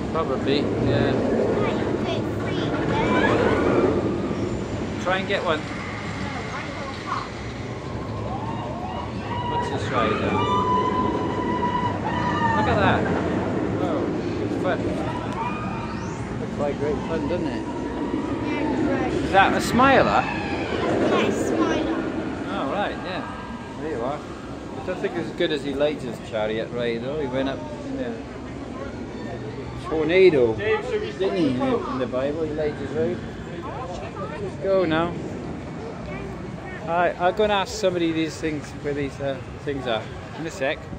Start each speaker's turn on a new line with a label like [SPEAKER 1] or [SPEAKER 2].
[SPEAKER 1] Probably, yeah. Try and get one. What's this ride now? Look at that. Oh, it's fun. Looks like great fun, doesn't it? Is that a Smiler?
[SPEAKER 2] Yes, Smiler.
[SPEAKER 1] Oh, right, yeah. There you are. I don't think it's as good as Elijah's chariot ride, though. He went up in the tornado, didn't he, in the Bible, Elijah's ride? Let's go now. Alright, I'll go and ask somebody these things, where these things are, in a sec.